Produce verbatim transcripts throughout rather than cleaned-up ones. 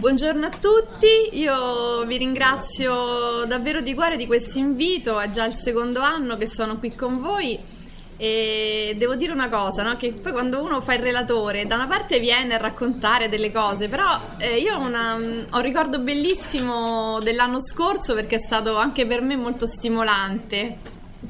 Buongiorno a tutti, io vi ringrazio davvero di cuore di questo invito, è già il secondo anno che sono qui con voi e devo dire una cosa, no? Che poi quando uno fa il relatore da una parte viene a raccontare delle cose, però eh, io ho, una, ho un ricordo bellissimo dell'anno scorso perché è stato anche per me molto stimolante.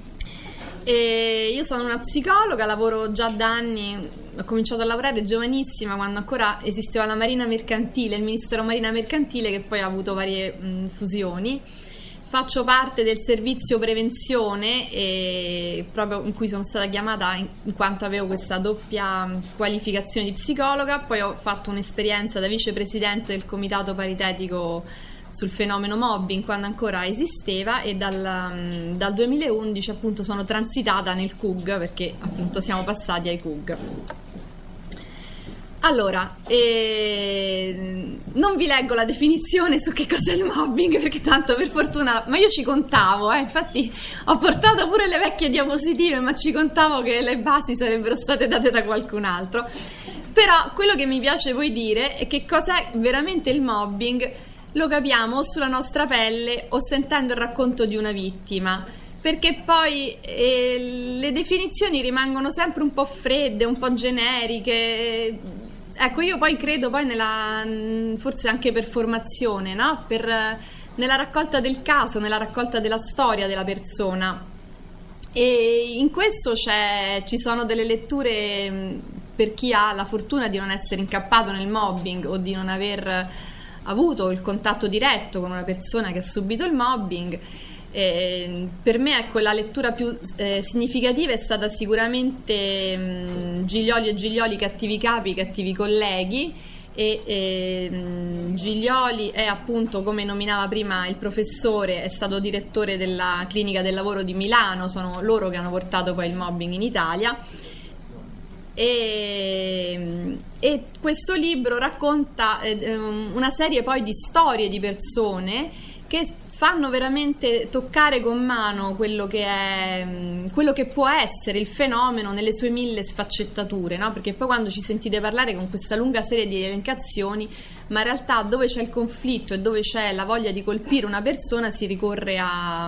E io sono una psicologa, lavoro già da anni, ho cominciato a lavorare giovanissima quando ancora esisteva la Marina Mercantile, il Ministero Marina Mercantile, che poi ha avuto varie mh, fusioni. Faccio parte del servizio prevenzione e proprio in cui sono stata chiamata in, in quanto avevo questa doppia qualificazione di psicologa. Poi ho fatto un'esperienza da vicepresidente del comitato paritetico sul fenomeno mobbing quando ancora esisteva e dal, dal duemilaundici appunto sono transitata nel C U G perché appunto siamo passati ai C U G. Allora, eh, non vi leggo la definizione su che cos'è il mobbing perché tanto per fortuna, ma io ci contavo, eh, infatti ho portato pure le vecchie diapositive, ma ci contavo che le basi sarebbero state date da qualcun altro. Però quello che mi piace poi dire è che cos'è veramente il mobbing lo capiamo o sulla nostra pelle o sentendo il racconto di una vittima, perché poi eh, le definizioni rimangono sempre un po' fredde, un po' generiche. Ecco, io poi credo poi nella, forse anche per formazione, no? Per, nella raccolta del caso, nella raccolta della storia della persona. E in questo c'è, ci sono delle letture per chi ha la fortuna di non essere incappato nel mobbing o di non aver avuto il contatto diretto con una persona che ha subito il mobbing. Eh, per me ecco, la lettura più eh, significativa è stata sicuramente mh, Giglioli e Giglioli, cattivi capi, cattivi colleghi, e eh, mh, Giglioli è appunto, come nominava prima il professore, è stato direttore della clinica del lavoro di Milano, sono loro che hanno portato poi il mobbing in Italia. E, e questo libro racconta eh, una serie poi di storie di persone che fanno veramente toccare con mano quello che è, quello che può essere il fenomeno nelle sue mille sfaccettature, no? Perché poi quando ci sentite parlare con questa lunga serie di elencazioni, ma in realtà dove c'è il conflitto e dove c'è la voglia di colpire una persona si ricorre a,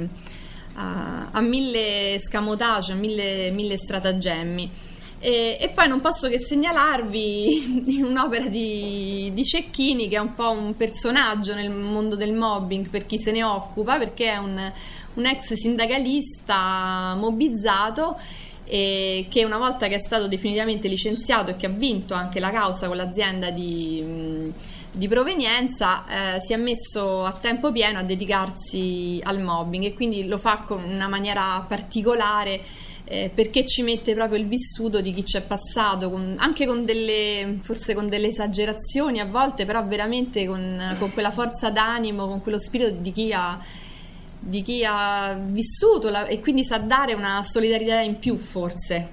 a, a mille scamotage, a mille, mille stratagemmi. E, e poi non posso che segnalarvi un'opera di, di Cecchini, che è un po' un personaggio nel mondo del mobbing per chi se ne occupa, perché è un, un ex sindacalista mobbizzato e che una volta che è stato definitivamente licenziato e che ha vinto anche la causa con l'azienda di, di provenienza, eh, si è messo a tempo pieno a dedicarsi al mobbing e quindi lo fa con una maniera particolare. Eh, perché ci mette proprio il vissuto di chi c'è passato, con, anche con delle, forse con delle esagerazioni a volte, però veramente con, con quella forza d'animo, con quello spirito di chi ha, di chi ha vissuto la, e quindi sa dare una solidarietà in più forse.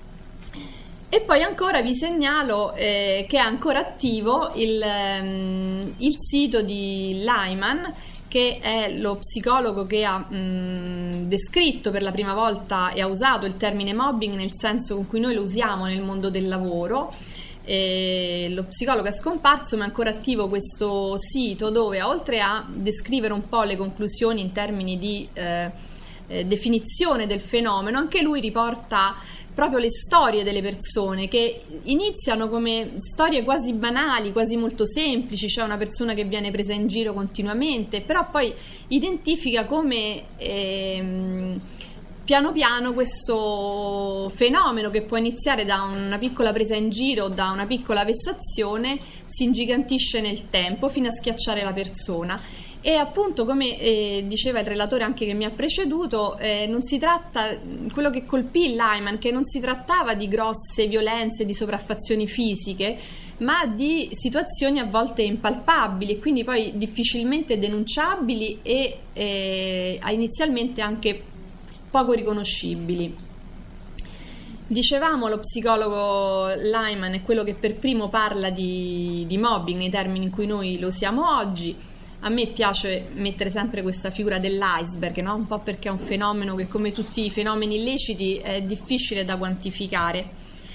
E poi ancora vi segnalo eh, che è ancora attivo il, um, il sito di Lyman, che è lo psicologo che ha mh, descritto per la prima volta e ha usato il termine mobbing nel senso con cui noi lo usiamo nel mondo del lavoro. E lo psicologo è scomparso, ma è ancora attivo questo sito dove, oltre a descrivere un po' le conclusioni in termini di eh, eh, definizione del fenomeno, anche lui riporta proprio le storie delle persone che iniziano come storie quasi banali, quasi molto semplici, c'è una persona che viene presa in giro continuamente, però poi identifica come ehm, piano piano questo fenomeno che può iniziare da una piccola presa in giro, da una piccola vessazione, si ingigantisce nel tempo fino a schiacciare la persona. E appunto, come eh, diceva il relatore anche che mi ha preceduto, eh, non si tratta, quello che colpì Lyman, che non si trattava di grosse violenze, di sopraffazioni fisiche, ma di situazioni a volte impalpabili e quindi poi difficilmente denunciabili e eh, inizialmente anche poco riconoscibili. Dicevamo, lo psicologo Lyman è quello che per primo parla di, di mobbing nei termini in cui noi lo usiamo oggi. A me piace mettere sempre questa figura dell'iceberg, no? Un po' perché è un fenomeno che, come tutti i fenomeni illeciti, è difficile da quantificare.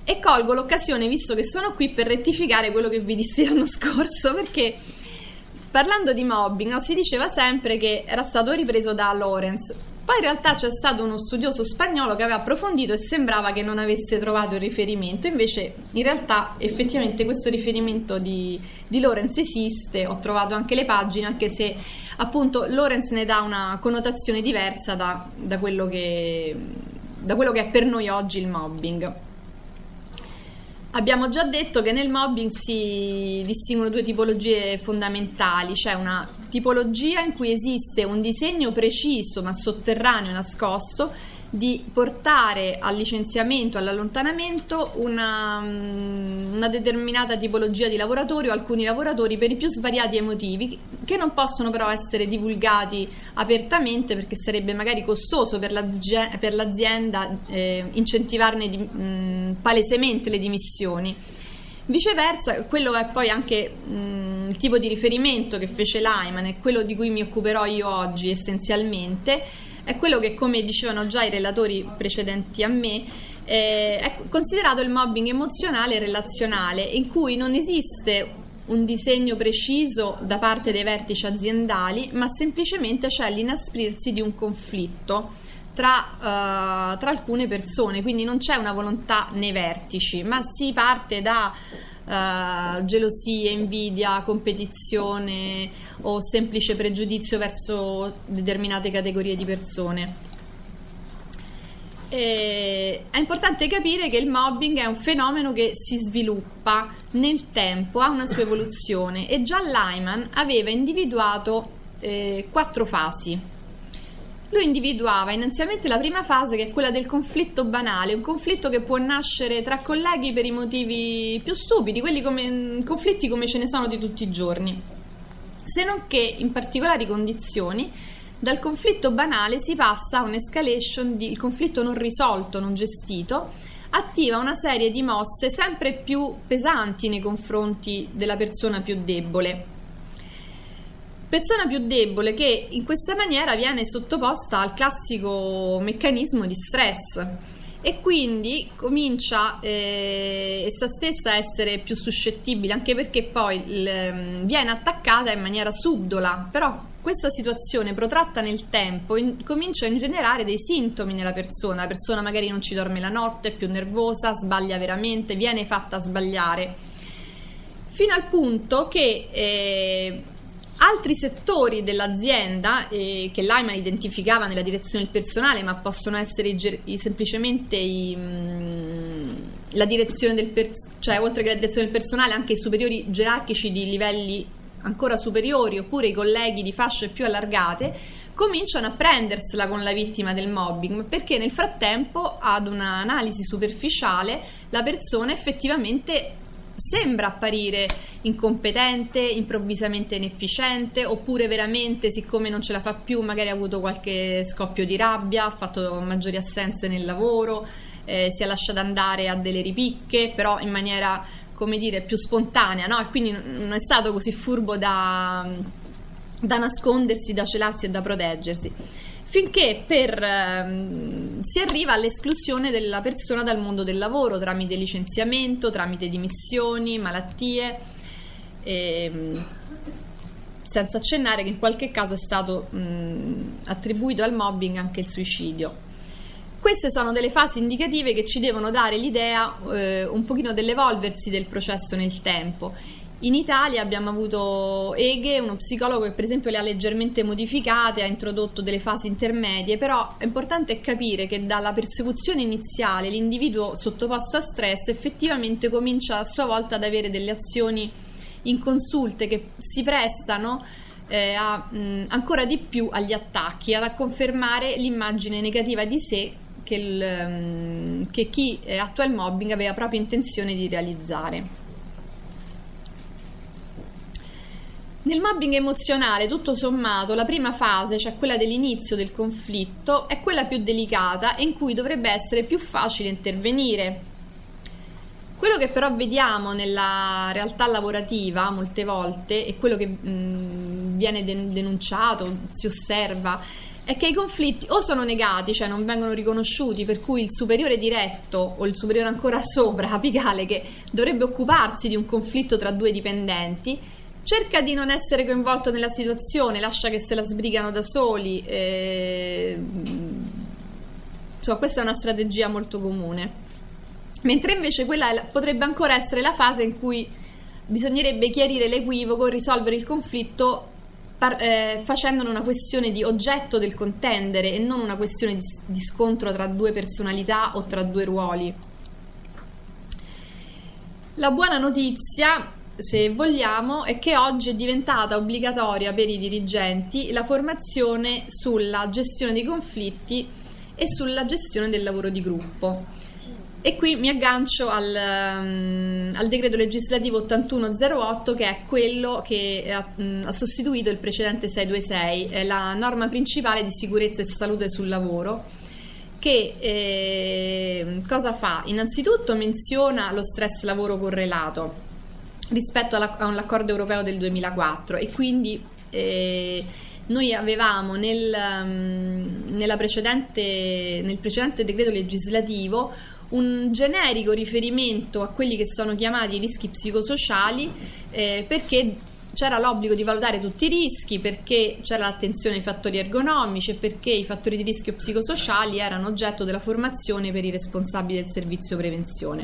E colgo l'occasione, visto che sono qui, per rettificare quello che vi dissi l'anno scorso, perché parlando di mobbing, no, si diceva sempre che era stato ripreso da Lorenz. Poi in realtà c'è stato uno studioso spagnolo che aveva approfondito e sembrava che non avesse trovato il riferimento, invece in realtà effettivamente questo riferimento di, di Lorenz esiste. Ho trovato anche le pagine, anche se appunto Lorenz ne dà una connotazione diversa da, da, quello che, da quello che è per noi oggi il mobbing. Abbiamo già detto che nel mobbing si distinguono due tipologie fondamentali, cioè una tipologia in cui esiste un disegno preciso ma sotterraneo e nascosto di portare al licenziamento, all'allontanamento una, una determinata tipologia di lavoratori o alcuni lavoratori per i più svariati motivi, che non possono però essere divulgati apertamente perché sarebbe magari costoso per l'azienda eh, incentivarne di, mh, palesemente le dimissioni. Viceversa, quello è poi anche mh, il tipo di riferimento che fece Lyman e quello di cui mi occuperò io oggi essenzialmente, è quello che, come dicevano già i relatori precedenti a me, eh, è considerato il mobbing emozionale e relazionale, in cui non esiste un disegno preciso da parte dei vertici aziendali, ma semplicemente c'è l'inasprirsi di un conflitto tra, uh, tra alcune persone, quindi non c'è una volontà nei vertici, ma si parte da uh, gelosia, invidia, competizione o semplice pregiudizio verso determinate categorie di persone. E è importante capire che il mobbing è un fenomeno che si sviluppa nel tempo, ha una sua evoluzione, e già Lyman aveva individuato eh, quattro fasi. Lui individuava inizialmente la prima fase, che è quella del conflitto banale, un conflitto che può nascere tra colleghi per i motivi più stupidi, quelli come, conflitti come ce ne sono di tutti i giorni, se non che in particolari condizioni dal conflitto banale si passa a un'escalation di il conflitto non risolto, non gestito, attiva una serie di mosse sempre più pesanti nei confronti della persona più debole. Persona più debole che in questa maniera viene sottoposta al classico meccanismo di stress e quindi comincia eh, essa stessa a essere più suscettibile, anche perché poi il, viene attaccata in maniera subdola, però questa situazione protratta nel tempo in, comincia a ingenerare dei sintomi nella persona. La persona magari non ci dorme la notte, è più nervosa, sbaglia veramente, viene fatta sbagliare, fino al punto che eh, altri settori dell'azienda eh, che Lyman identificava nella direzione del personale, ma possono essere i, i, semplicemente i, mh, la direzione del personale, cioè oltre che la direzione del personale anche i superiori gerarchici di livelli ancora superiori oppure i colleghi di fasce più allargate, cominciano a prendersela con la vittima del mobbing, perché nel frattempo ad un'analisi superficiale la persona effettivamente sembra apparire incompetente, improvvisamente inefficiente, oppure veramente, siccome non ce la fa più, magari ha avuto qualche scoppio di rabbia, ha fatto maggiori assenze nel lavoro, eh, si è lasciata andare a delle ripicche, però in maniera, come dire, più spontanea, no? E quindi non è stato così furbo da, da nascondersi, da celarsi e da proteggersi, finché per, ehm, si arriva all'esclusione della persona dal mondo del lavoro tramite licenziamento, tramite dimissioni, malattie, ehm, senza accennare che in qualche caso è stato mh, attribuito al mobbing anche il suicidio. Queste sono delle fasi indicative che ci devono dare l'idea eh, un pochino dell'evolversi del processo nel tempo. In Italia abbiamo avuto Eghe, uno psicologo che per esempio le ha leggermente modificate, ha introdotto delle fasi intermedie, però è importante capire che dalla persecuzione iniziale l'individuo sottoposto a stress effettivamente comincia a sua volta ad avere delle azioni inconsulte che si prestano eh, a, mh, ancora di più agli attacchi, a confermare l'immagine negativa di sé che, il, mh, che chi attua il mobbing aveva proprio intenzione di realizzare. Nel mobbing emozionale, tutto sommato, la prima fase, cioè quella dell'inizio del conflitto, è quella più delicata e in cui dovrebbe essere più facile intervenire. Quello che però vediamo nella realtà lavorativa molte volte, e quello che mh, viene denunciato, si osserva, è che i conflitti o sono negati, cioè non vengono riconosciuti, per cui il superiore diretto o il superiore ancora sopra, apicale, che dovrebbe occuparsi di un conflitto tra due dipendenti, cerca di non essere coinvolto nella situazione, lascia che se la sbrigano da soli. Eh, insomma, questa è una strategia molto comune. Mentre invece quella potrebbe ancora essere la fase in cui bisognerebbe chiarire l'equivoco, risolvere il conflitto Par eh, facendone una questione di oggetto del contendere e non una questione di, di scontro tra due personalità o tra due ruoli. La buona notizia, se vogliamo, è che oggi è diventata obbligatoria per i dirigenti la formazione sulla gestione dei conflitti e sulla gestione del lavoro di gruppo. E qui mi aggancio al, um, al decreto legislativo ottantuno zero otto, che è quello che ha, um, ha sostituito il precedente seicentoventisei, è la norma principale di sicurezza e salute sul lavoro, che eh, cosa fa? Innanzitutto menziona lo stress lavoro correlato rispetto all'accordo europeo del duemilaquattro, e quindi eh, noi avevamo nel, um, nella precedente, nel precedente decreto legislativo un generico riferimento a quelli che sono chiamati rischi psicosociali, eh, perché c'era l'obbligo di valutare tutti i rischi, perché c'era l'attenzione ai fattori ergonomici e perché i fattori di rischio psicosociali erano oggetto della formazione per i responsabili del servizio prevenzione.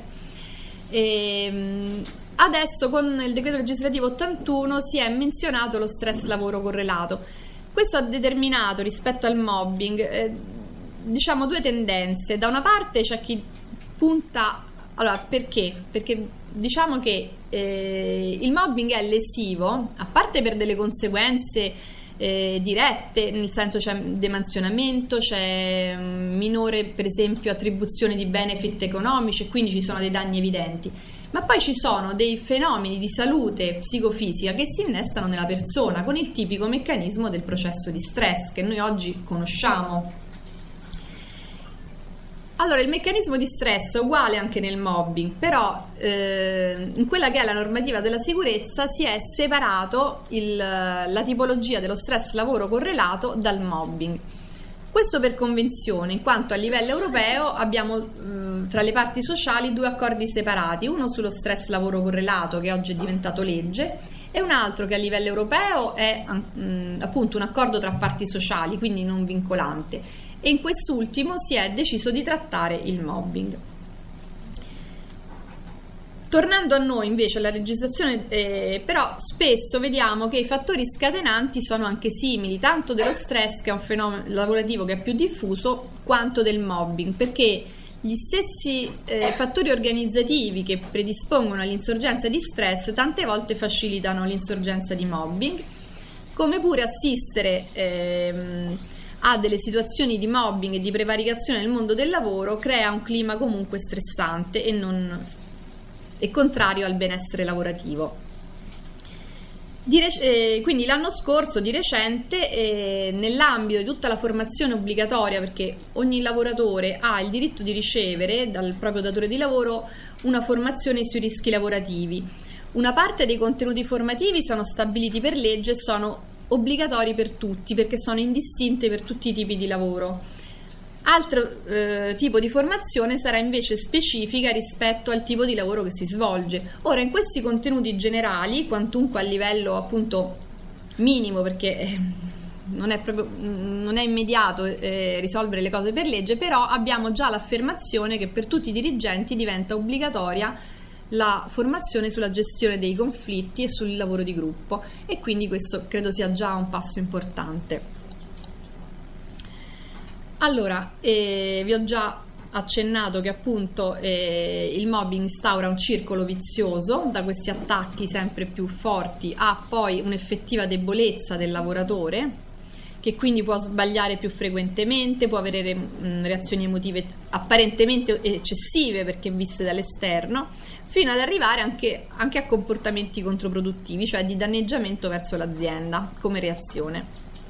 E adesso con il decreto legislativo ottantuno si è menzionato lo stress lavoro correlato. Questo ha determinato rispetto al mobbing eh, diciamo due tendenze. Da una parte c'è chi punta, allora perché? Perché diciamo che eh, il mobbing è lesivo, a parte per delle conseguenze eh, dirette, nel senso c'è demansionamento, c'è minore per esempio attribuzione di benefit economici e quindi ci sono dei danni evidenti, ma poi ci sono dei fenomeni di salute psicofisica che si innestano nella persona con il tipico meccanismo del processo di stress che noi oggi conosciamo. Allora, il meccanismo di stress è uguale anche nel mobbing, però eh, in quella che è la normativa della sicurezza si è separato il, la tipologia dello stress lavoro correlato dal mobbing. Questo per convenzione, in quanto a livello europeo abbiamo eh, tra le parti sociali due accordi separati, uno sullo stress lavoro correlato che oggi è diventato legge e un altro che a livello europeo è mh, appunto un accordo tra parti sociali, quindi non vincolante. E in quest'ultimo si è deciso di trattare il mobbing. Tornando a noi invece alla legislazione, eh, però spesso vediamo che i fattori scatenanti sono anche simili, tanto dello stress, che è un fenomeno lavorativo che è più diffuso, quanto del mobbing, perché gli stessi eh, fattori organizzativi che predispongono all'insorgenza di stress tante volte facilitano l'insorgenza di mobbing, come pure assistere ehm, a delle situazioni di mobbing e di prevaricazione nel mondo del lavoro crea un clima comunque stressante e, non, e contrario al benessere lavorativo. Di eh, quindi l'anno scorso, di recente, eh, nell'ambito di tutta la formazione obbligatoria, perché ogni lavoratore ha il diritto di ricevere dal proprio datore di lavoro una formazione sui rischi lavorativi, una parte dei contenuti formativi sono stabiliti per legge e sono obbligatori per tutti perché sono indistinte per tutti i tipi di lavoro. Altro eh, tipo di formazione sarà invece specifica rispetto al tipo di lavoro che si svolge. Ora, in questi contenuti generali, quantunque a livello appunto minimo, perché eh, non è proprio non è immediato eh, risolvere le cose per legge, però abbiamo già l'affermazione che per tutti i dirigenti diventa obbligatoria la formazione sulla gestione dei conflitti e sul lavoro di gruppo, e quindi questo credo sia già un passo importante. Allora, eh, vi ho già accennato che appunto eh, il mobbing instaura un circolo vizioso, da questi attacchi sempre più forti a poi un'effettiva debolezza del lavoratore, che quindi può sbagliare più frequentemente, può avere mh, reazioni emotive apparentemente eccessive perché viste dall'esterno, fino ad arrivare anche, anche a comportamenti controproduttivi, cioè di danneggiamento verso l'azienda come reazione.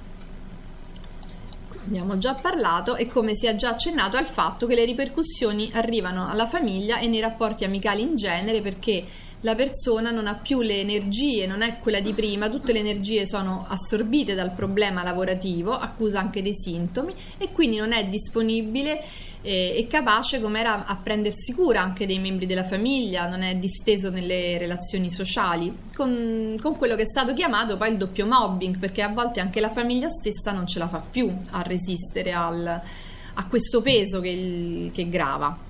Abbiamo già parlato e come si è già accennato al fatto che le ripercussioni arrivano alla famiglia e nei rapporti amicali in genere, perché la persona non ha più le energie, non è quella di prima, tutte le energie sono assorbite dal problema lavorativo, accusa anche dei sintomi e quindi non è disponibile eh, e capace come era a prendersi cura anche dei membri della famiglia, non è disteso nelle relazioni sociali, con, con quello che è stato chiamato poi il doppio mobbing, perché a volte anche la famiglia stessa non ce la fa più a resistere al, a questo peso che, che grava.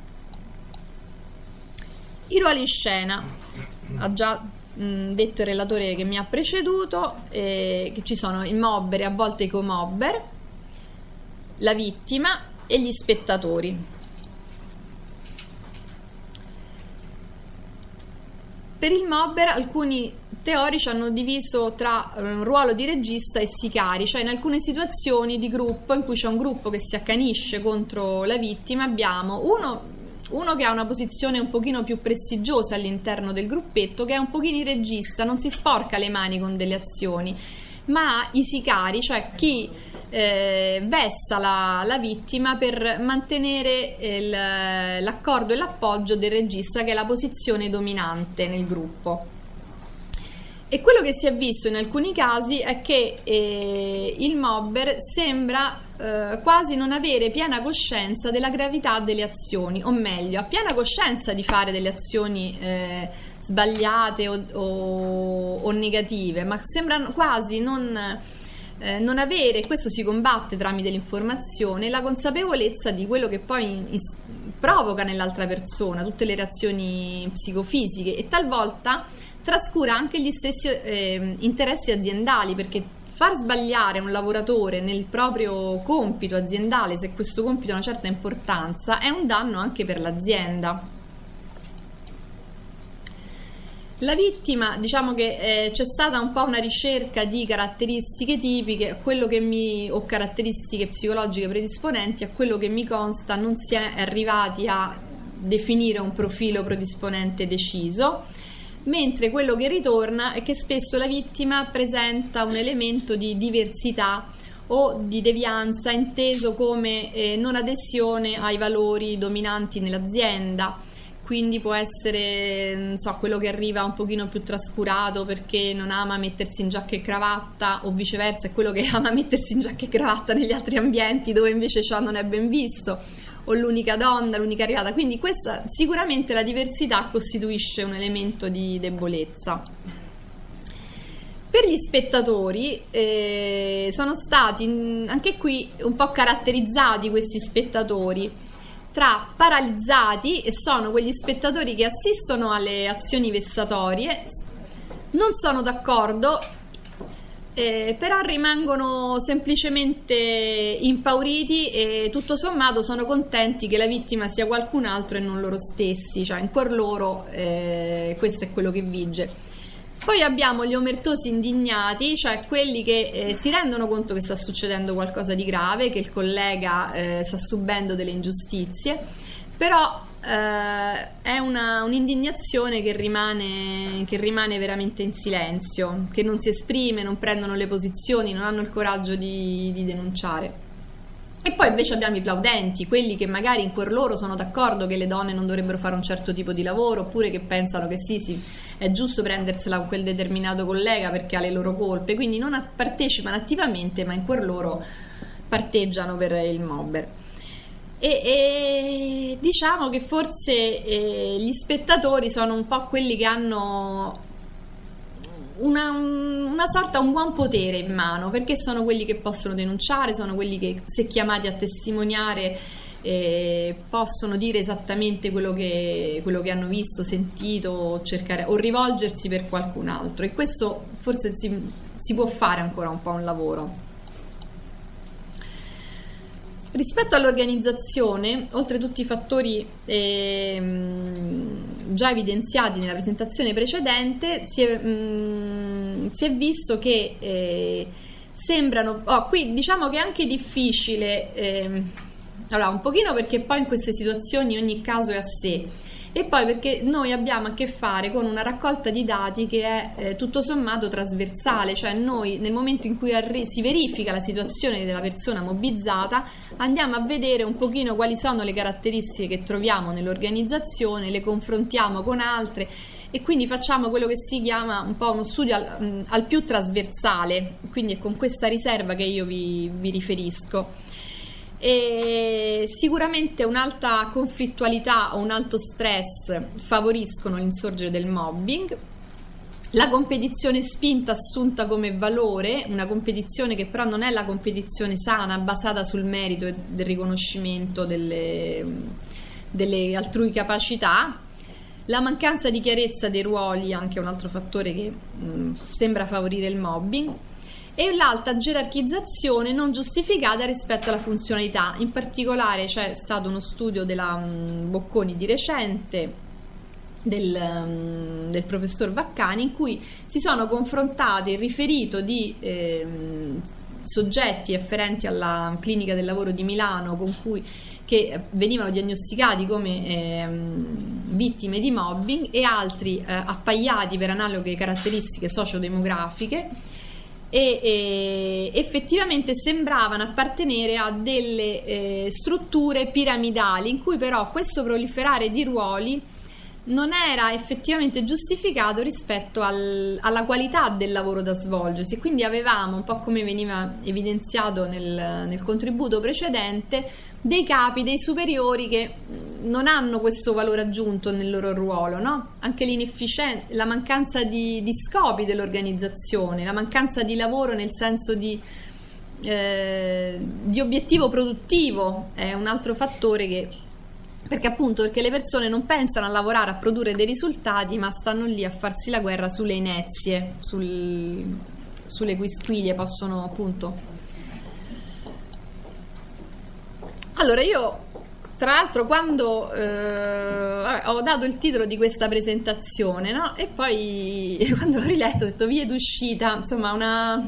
I ruoli in scena, ha già mh, detto il relatore che mi ha preceduto, eh, che ci sono il mobber e a volte i co-mobber, la vittima e gli spettatori. Per il mobber alcuni teorici hanno diviso tra un ruolo di regista e sicari, cioè in alcune situazioni di gruppo in cui c'è un gruppo che si accanisce contro la vittima abbiamo uno Uno che ha una posizione un pochino più prestigiosa all'interno del gruppetto, che è un pochino il regista, non si sporca le mani con delle azioni, ma i sicari, cioè chi eh, vessa la, la vittima per mantenere l'accordo e l'appoggio del regista, che è la posizione dominante nel gruppo. E quello che si è visto in alcuni casi è che eh, il mobber sembra eh, quasi non avere piena coscienza della gravità delle azioni, o meglio, ha piena coscienza di fare delle azioni eh, sbagliate o, o, o negative, ma sembra quasi non, eh, non avere, questo si combatte tramite l'informazione, la consapevolezza di quello che poi in, in, provoca nell'altra persona, tutte le reazioni psicofisiche, e talvolta trascura anche gli stessi eh, interessi aziendali, perché far sbagliare un lavoratore nel proprio compito aziendale, se questo compito ha una certa importanza, è un danno anche per l'azienda. La vittima, diciamo che eh, c'è stata un po' una ricerca di caratteristiche tipiche, quello che mi, o caratteristiche psicologiche predisponenti, a quello che mi consta non si è arrivati a definire un profilo predisponente deciso, mentre quello che ritorna è che spesso la vittima presenta un elemento di diversità o di devianza, inteso come eh, non adesione ai valori dominanti nell'azienda. Quindi può essere, non so, quello che arriva un pochino più trascurato perché non ama mettersi in giacca e cravatta, o viceversa è quello che ama mettersi in giacca e cravatta negli altri ambienti dove invece ciò non è ben visto, o l'unica donna, l'unica arrivata. Quindi questa, sicuramente la diversità costituisce un elemento di debolezza. Per gli spettatori eh, sono stati anche qui un po' caratterizzati questi spettatori tra paralizzati, e sono quegli spettatori che assistono alle azioni vessatorie, non sono d'accordo, eh, però rimangono semplicemente impauriti e tutto sommato sono contenti che la vittima sia qualcun altro e non loro stessi, cioè in cuor loro eh, questo è quello che vige. Poi abbiamo gli omertosi indignati, cioè quelli che eh, si rendono conto che sta succedendo qualcosa di grave, che il collega eh, sta subendo delle ingiustizie, però eh, è un'indignazione che rimane, che rimane veramente in silenzio, che non si esprime, non prendono le posizioni, non hanno il coraggio di, di denunciare. E poi invece abbiamo i plaudenti, quelli che magari in cuor loro sono d'accordo che le donne non dovrebbero fare un certo tipo di lavoro, oppure che pensano che sì, sì, è giusto prendersela con quel determinato collega perché ha le loro colpe, quindi non partecipano attivamente ma in cuor loro parteggiano per il mobber. E, e diciamo che forse eh, gli spettatori sono un po' quelli che hanno Una, una sorta, un buon potere in mano, perché sono quelli che possono denunciare, sono quelli che se chiamati a testimoniare eh, possono dire esattamente quello che, quello che hanno visto, sentito, o, cercare, o rivolgersi per qualcun altro, e questo forse si, si può fare ancora un po' un lavoro. Rispetto all'organizzazione, oltre a tutti i fattori ehm, già evidenziati nella presentazione precedente, si è, mh, si è visto che eh, sembrano, oh, qui diciamo che è anche difficile, ehm, allora un pochino perché poi in queste situazioni ogni caso è a sé, e poi perché noi abbiamo a che fare con una raccolta di dati che è eh, tutto sommato trasversale, cioè noi nel momento in cui si verifica la situazione della persona mobbizzata andiamo a vedere un pochino quali sono le caratteristiche che troviamo nell'organizzazione, le confrontiamo con altre e quindi facciamo quello che si chiama un po' uno studio al, al più trasversale, quindi è con questa riserva che io vi, vi riferisco. E sicuramente un'alta conflittualità o un alto stress favoriscono l'insorgere del mobbing, la competizione spinta assunta come valore, una competizione che però non è la competizione sana basata sul merito e del riconoscimento delle, delle altrui capacità, la mancanza di chiarezza dei ruoli, anche un altro fattore che mh, sembra favorire il mobbing, e l'alta gerarchizzazione non giustificata rispetto alla funzionalità. In particolare c'è stato uno studio della um, Bocconi di recente, del, um, del professor Vaccani, in cui si sono confrontate il riferito di eh, soggetti afferenti alla clinica del lavoro di Milano con cui, che venivano diagnosticati come eh, vittime di mobbing e altri eh, appaiati per analoghe caratteristiche sociodemografiche. E, e effettivamente sembravano appartenere a delle eh, strutture piramidali in cui però questo proliferare di ruoli non era effettivamente giustificato rispetto al, alla qualità del lavoro da svolgersi, quindi avevamo, un po' come veniva evidenziato nel, nel contributo precedente, dei capi, dei superiori che non hanno questo valore aggiunto nel loro ruolo, no? Anche l'inefficienza, la mancanza di, di scopi dell'organizzazione, la mancanza di lavoro nel senso di, eh, di obiettivo produttivo è un altro fattore che, perché appunto perché le persone non pensano a lavorare, a produrre dei risultati, ma stanno lì a farsi la guerra sulle inezie, sul, sulle quisquilie, possono appunto. Allora io tra l'altro quando eh, ho dato il titolo di questa presentazione, no? E poi quando l'ho riletto ho detto vie d'uscita, insomma una,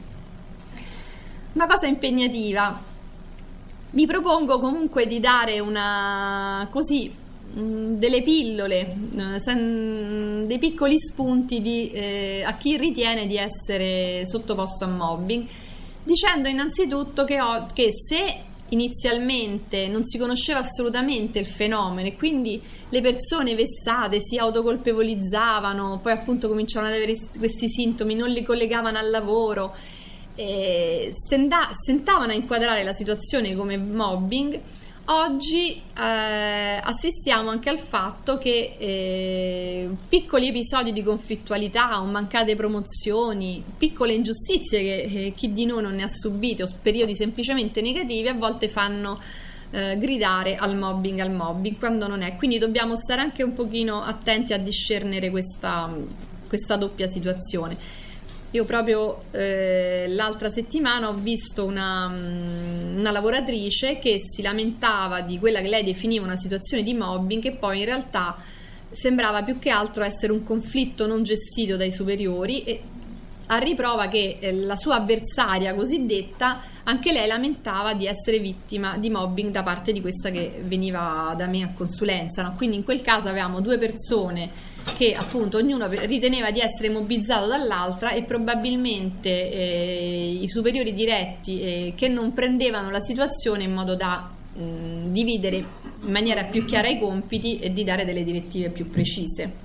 una cosa impegnativa. Mi propongo comunque di dare una così delle pillole, dei piccoli spunti di, eh, a chi ritiene di essere sottoposto a mobbing, dicendo innanzitutto che, ho, che se inizialmente non si conosceva assolutamente il fenomeno e quindi le persone vessate si autocolpevolizzavano, poi appunto cominciavano ad avere questi sintomi, non li collegavano al lavoro, eh, stentavano a inquadrare la situazione come mobbing. Oggi eh, assistiamo anche al fatto che eh, piccoli episodi di conflittualità o mancate promozioni, piccole ingiustizie che eh, chi di noi non ne ha subite o periodi semplicemente negativi a volte fanno eh, gridare al mobbing, al mobbing quando non è, quindi dobbiamo stare anche un pochino attenti a discernere questa, questa doppia situazione. Io proprio eh, l'altra settimana ho visto una, una lavoratrice che si lamentava di quella che lei definiva una situazione di mobbing che poi in realtà sembrava più che altro essere un conflitto non gestito dai superiori, e a riprova che eh, la sua avversaria cosiddetta anche lei lamentava di essere vittima di mobbing da parte di questa che veniva da me a consulenza, no? Quindi in quel caso avevamo due persone che appunto ognuno riteneva di essere mobbizzato dall'altra e probabilmente eh, i superiori diretti eh, che non prendevano la situazione in modo da mh, dividere in maniera più chiara i compiti e di dare delle direttive più precise.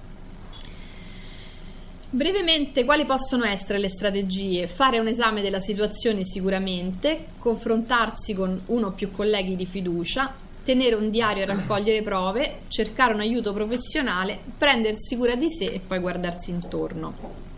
Brevemente, quali possono essere le strategie? Fare un esame della situazione sicuramente, confrontarsi con uno o più colleghi di fiducia, tenere un diario e raccogliere prove, cercare un aiuto professionale, prendersi cura di sé e poi guardarsi intorno.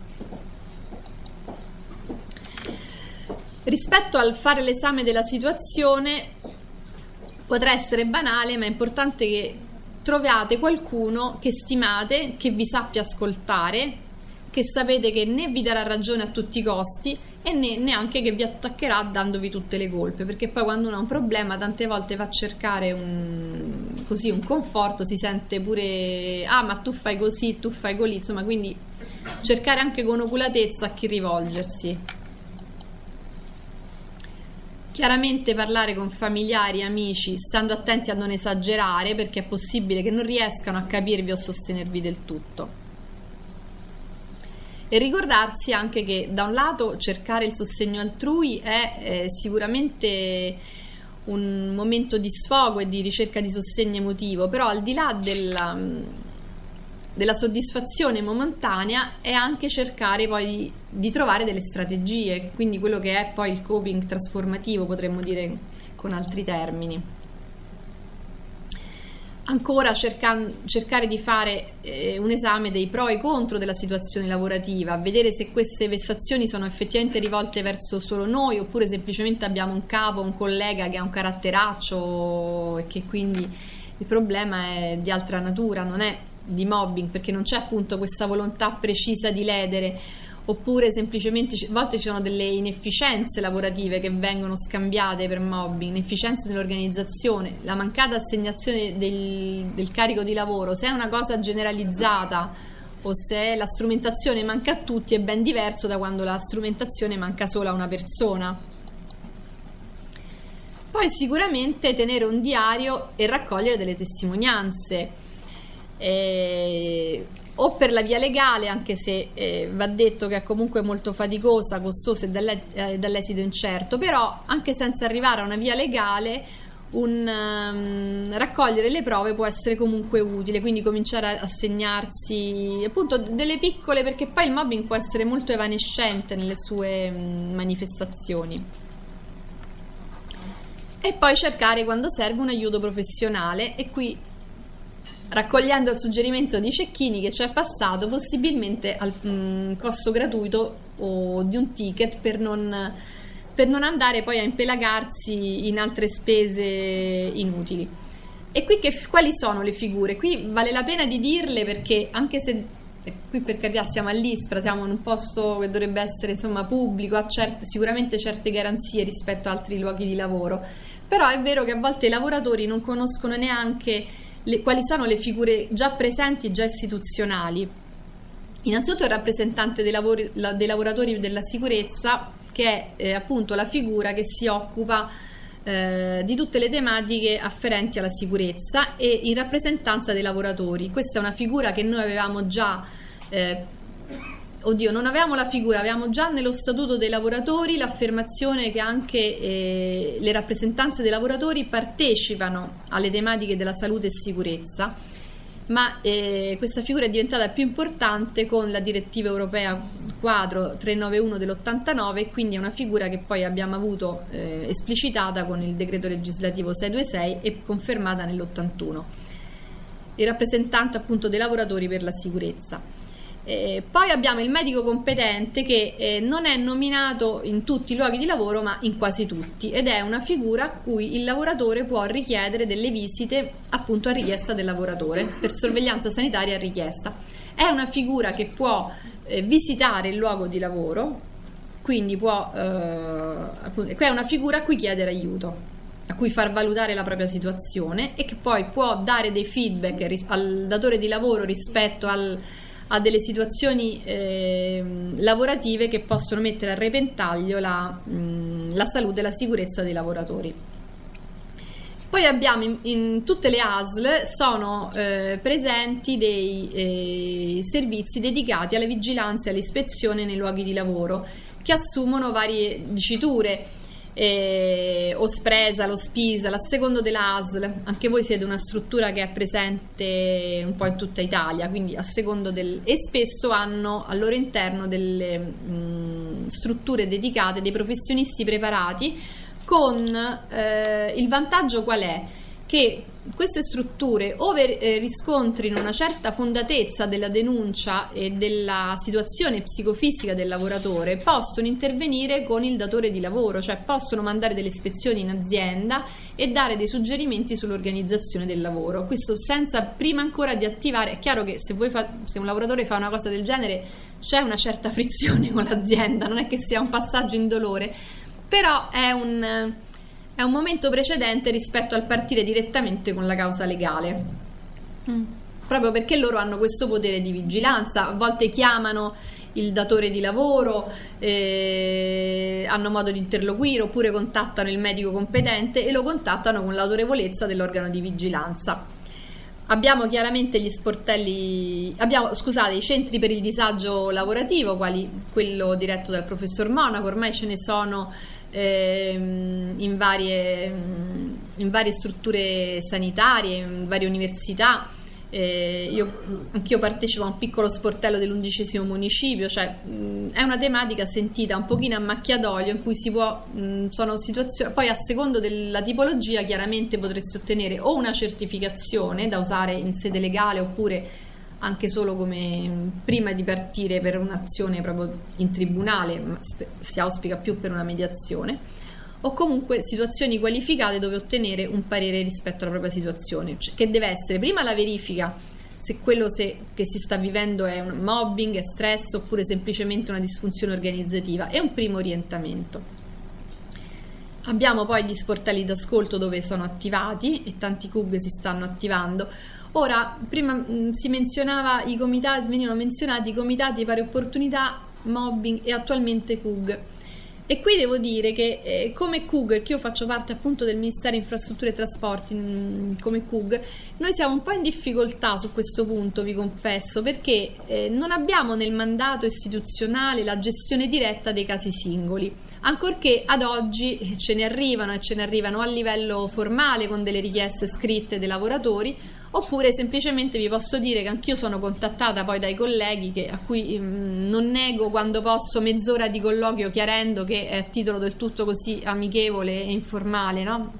Rispetto al fare l'esame della situazione, potrà essere banale, ma è importante che troviate qualcuno che stimate, che vi sappia ascoltare, che sapete che né vi darà ragione a tutti i costi e né, neanche che vi attaccherà dandovi tutte le colpe, perché poi quando uno ha un problema tante volte va a cercare un, così, un conforto, si sente pure ah ma tu fai così, tu fai così, insomma, quindi cercare anche con oculatezza a chi rivolgersi. Chiaramente parlare con familiari e amici, stando attenti a non esagerare, perché è possibile che non riescano a capirvi o sostenervi del tutto. E ricordarsi anche che da un lato cercare il sostegno altrui è eh, sicuramente un momento di sfogo e di ricerca di sostegno emotivo, però al di là della, della soddisfazione momentanea è anche cercare poi di, di trovare delle strategie, quindi quello che è poi il coping trasformativo, potremmo dire con altri termini. Ancora cercare, cercare di fare eh, un esame dei pro e contro della situazione lavorativa, vedere se queste vessazioni sono effettivamente rivolte verso solo noi oppure semplicemente abbiamo un capo, un collega che ha un caratteraccio e che quindi il problema è di altra natura, non è di mobbing, perché non c'è appunto questa volontà precisa di ledere, oppure semplicemente a volte ci sono delle inefficienze lavorative che vengono scambiate per mobbing, inefficienze nell'organizzazione, la mancata assegnazione del, del carico di lavoro. Se è una cosa generalizzata o se la strumentazione manca a tutti è ben diverso da quando la strumentazione manca solo a una persona. Poi sicuramente tenere un diario e raccogliere delle testimonianze. Eh, o per la via legale, anche se eh, va detto che è comunque molto faticosa, costosa e dall'esito incerto, però anche senza arrivare a una via legale un, um, raccogliere le prove può essere comunque utile, quindi cominciare a, a segnarsi appunto delle piccole, perché poi il mobbing può essere molto evanescente nelle sue um, manifestazioni. E poi cercare quando serve un aiuto professionale, e qui raccogliendo il suggerimento di Cecchini che ci è passato, possibilmente al mh, costo gratuito o di un ticket per non, per non andare poi a impelagarsi in altre spese inutili. E qui che, quali sono le figure? Qui vale la pena di dirle, perché anche se qui per carità siamo all'ISPRA, siamo in un posto che dovrebbe essere insomma pubblico, ha certe, sicuramente certe garanzie rispetto a altri luoghi di lavoro, però è vero che a volte i lavoratori non conoscono neanche Le, quali sono le figure già presenti, già istituzionali. Innanzitutto il rappresentante dei, lavori, la, dei lavoratori della sicurezza, che è eh, appunto la figura che si occupa eh, di tutte le tematiche afferenti alla sicurezza e in rappresentanza dei lavoratori. Questa è una figura che noi avevamo già eh, oddio, non avevamo la figura, avevamo già nello statuto dei lavoratori l'affermazione che anche eh, le rappresentanze dei lavoratori partecipano alle tematiche della salute e sicurezza, ma eh, questa figura è diventata più importante con la direttiva europea quadro trecentonovantuno dell'ottantanove, e quindi è una figura che poi abbiamo avuto eh, esplicitata con il decreto legislativo seicentoventisei e confermata nell'ottantuno, il rappresentante appunto dei lavoratori per la sicurezza. Eh, poi abbiamo il medico competente che eh, non è nominato in tutti i luoghi di lavoro ma in quasi tutti, ed è una figura a cui il lavoratore può richiedere delle visite appunto a richiesta del lavoratore, per sorveglianza sanitaria a richiesta. È una figura che può eh, visitare il luogo di lavoro, quindi può eh, appunto, è una figura a cui chiedere aiuto, a cui far valutare la propria situazione, e che poi può dare dei feedback al datore di lavoro rispetto al a delle situazioni eh, lavorative che possono mettere a repentaglio la, mh, la salute e la sicurezza dei lavoratori. Poi abbiamo in, in tutte le A S L sono eh, presenti dei eh, servizi dedicati alla vigilanza e all'ispezione nei luoghi di lavoro, che assumono varie diciture. Eh, o Spresa, lo Spisa, a secondo della A S L. Anche voi siete una struttura che è presente un po' in tutta Italia, quindi a secondo del, e spesso hanno al loro interno delle mh, strutture dedicate, dei professionisti preparati, con eh, il vantaggio qual è? Che queste strutture, ove eh, riscontrino una certa fondatezza della denuncia e della situazione psicofisica del lavoratore, possono intervenire con il datore di lavoro, cioè possono mandare delle ispezioni in azienda e dare dei suggerimenti sull'organizzazione del lavoro. Questo senza prima ancora di attivare. È chiaro che se, voi fa, se un lavoratore fa una cosa del genere c'è una certa frizione con l'azienda, non è che sia un passaggio indolore, però è un... è un momento precedente rispetto al partire direttamente con la causa legale, mm. proprio perché loro hanno questo potere di vigilanza. A volte chiamano il datore di lavoro, eh, hanno modo di interloquire oppure contattano il medico competente e lo contattano con l'autorevolezza dell'organo di vigilanza. Abbiamo chiaramente gli sportelli, abbiamo, scusate, i centri per il disagio lavorativo, quali quello diretto dal professor Monaco, ormai ce ne sono ehm, in, varie, in varie strutture sanitarie, in varie università. Eh, io anch'io partecipo a un piccolo sportello dell'undicesimo municipio, cioè mh, è una tematica sentita un pochino a macchia d'olio, in cui si può, mh, sono situazioni, poi a secondo della tipologia chiaramente potresti ottenere o una certificazione da usare in sede legale oppure anche solo come prima di partire per un'azione proprio in tribunale, ma si auspica più per una mediazione, o comunque situazioni qualificate dove ottenere un parere rispetto alla propria situazione, cioè, che deve essere prima la verifica se quello se, che si sta vivendo è un mobbing, è stress oppure semplicemente una disfunzione organizzativa, e un primo orientamento. Abbiamo poi gli sportelli d'ascolto dove sono attivati e tanti C U G si stanno attivando. Ora, prima mh, si menzionava i comitati, venivano menzionati i comitati di pari opportunità, mobbing e attualmente C U G. E qui devo dire che eh, come C U G, perché io faccio parte appunto del Ministero Infrastrutture e Trasporti mh, come C U G, noi siamo un po' in difficoltà su questo punto, vi confesso, perché eh, non abbiamo nel mandato istituzionale la gestione diretta dei casi singoli, ancorché ad oggi ce ne arrivano e ce ne arrivano a livello formale con delle richieste scritte dei lavoratori, oppure semplicemente vi posso dire che anch'io sono contattata poi dai colleghi che, a cui mh, non nego quando posso mezz'ora di colloquio chiarendo che è a titolo del tutto così amichevole e informale, no?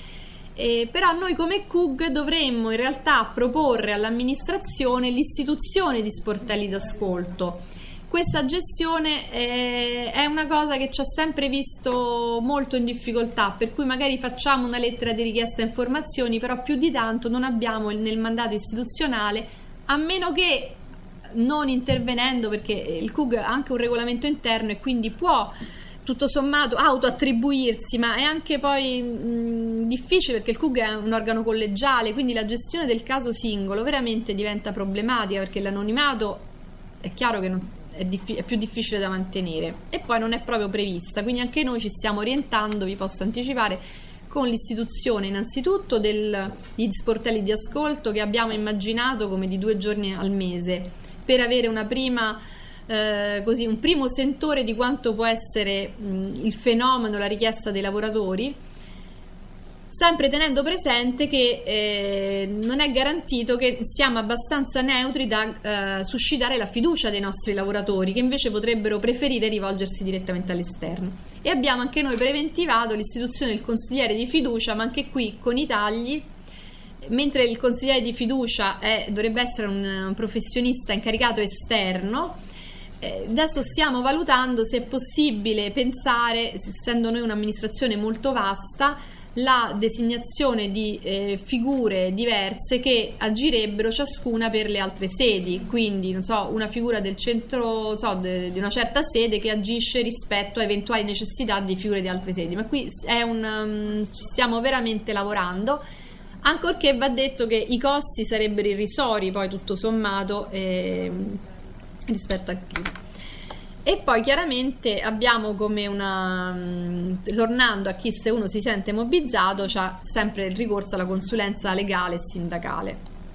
E, però noi come C U G dovremmo in realtà proporre all'amministrazione l'istituzione di sportelli d'ascolto. Questa gestione eh, è una cosa che ci ha sempre visto molto in difficoltà, per cui magari facciamo una lettera di richiesta informazioni, però più di tanto non abbiamo nel mandato istituzionale, a meno che non intervenendo, perché il C U G ha anche un regolamento interno e quindi può tutto sommato autoattribuirsi, ma è anche poi mh, difficile perché il C U G è un organo collegiale, quindi la gestione del caso singolo veramente diventa problematica, perché l'anonimato è chiaro che non È, è più difficile da mantenere e poi non è proprio prevista, quindi anche noi ci stiamo orientando, vi posso anticipare, con l'istituzione innanzitutto degli sportelli di ascolto che abbiamo immaginato come di due giorni al mese, per avere una prima eh, così, un primo sentore di quanto può essere mh, il fenomeno, la richiesta dei lavoratori, sempre tenendo presente che eh, non è garantito che siamo abbastanza neutri da eh, suscitare la fiducia dei nostri lavoratori, che invece potrebbero preferire rivolgersi direttamente all'esterno. E abbiamo anche noi preventivato l'istituzione del consigliere di fiducia, ma anche qui con i tagli, mentre il consigliere di fiducia è, dovrebbe essere un, un professionista incaricato esterno. Eh, adesso stiamo valutando se è possibile pensare, essendo noi un'amministrazione molto vasta, la designazione di eh, figure diverse che agirebbero ciascuna per le altre sedi, quindi non so, una figura del centro, so, de, di una certa sede che agisce rispetto a eventuali necessità di figure di altre sedi, ma qui è un, um, ci stiamo veramente lavorando, ancorché va detto che i costi sarebbero irrisori poi tutto sommato eh, rispetto a chi. E poi chiaramente abbiamo come una, tornando a chi, se uno si sente mobbizzato, c'ha sempre il ricorso alla consulenza legale e sindacale.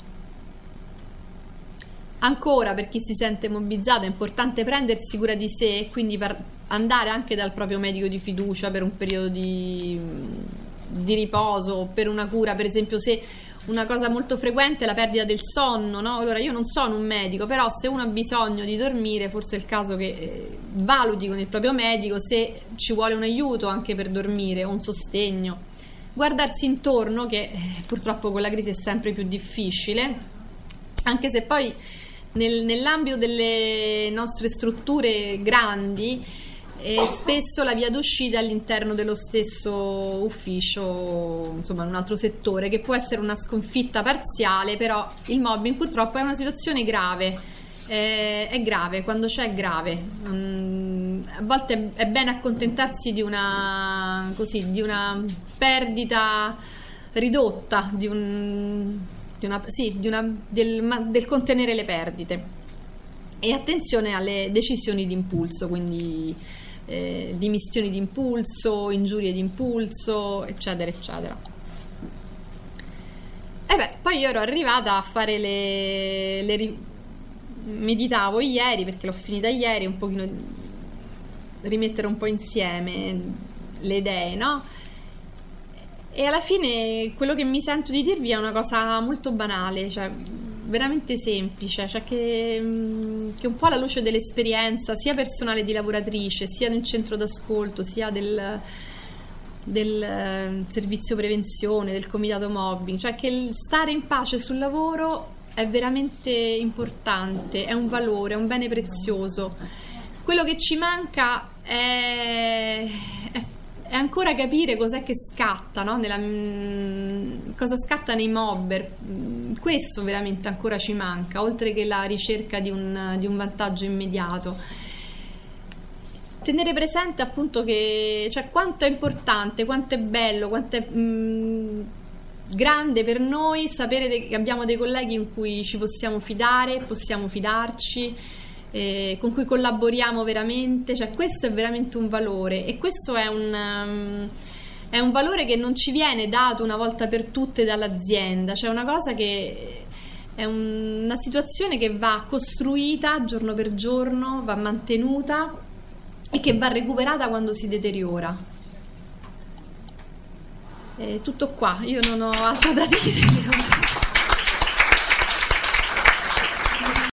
Ancora, per chi si sente mobbizzato è importante prendersi cura di sé e quindi per andare anche dal proprio medico di fiducia per un periodo di, di riposo, per una cura, per esempio se una cosa molto frequente è la perdita del sonno, no? Allora io non sono un medico, però se uno ha bisogno di dormire forse è il caso che eh, valuti con il proprio medico se ci vuole un aiuto anche per dormire o un sostegno. Guardarsi intorno, che eh, purtroppo con la crisi è sempre più difficile, anche se poi nel, nell'ambito delle nostre strutture grandi e spesso la via d'uscita all'interno dello stesso ufficio, insomma in un altro settore, che può essere una sconfitta parziale, però il mobbing purtroppo è una situazione grave, eh, è grave, quando c'è è grave, mm, a volte è bene accontentarsi di una, così, di una perdita ridotta, di un, di una, sì, di una, del, del contenere le perdite. E attenzione alle decisioni di impulso, quindi eh, dimissioni di impulso, ingiurie di impulso, eccetera eccetera. E beh, poi io ero arrivata a fare le, le meditavo ieri, perché l'ho finita ieri, un pochino rimettere un po' insieme le idee, no? E alla fine quello che mi sento di dirvi è una cosa molto banale, cioè veramente semplice, cioè che, che un po' alla luce dell'esperienza sia personale di lavoratrice, sia nel centro d'ascolto, sia del, del servizio prevenzione, del comitato mobbing, cioè che il stare in pace sul lavoro è veramente importante, è un valore, è un bene prezioso. Quello che ci manca è, è è ancora capire cos'è che scatta, no? Nella, mh, cosa scatta nei mobber. Questo veramente ancora ci manca, oltre che la ricerca di un, di un vantaggio immediato. Tenere presente appunto che, cioè, quanto è importante, quanto è bello, quanto è mh, grande per noi sapere che abbiamo dei colleghi in cui ci possiamo fidare, possiamo fidarci, Eh, con cui collaboriamo veramente, cioè questo è veramente un valore, e questo è un, um, è un valore che non ci viene dato una volta per tutte dall'azienda, cioè una cosa che è un, una situazione che va costruita giorno per giorno, va mantenuta e che va recuperata quando si deteriora. Eh, tutto qua, io non ho altro da dire.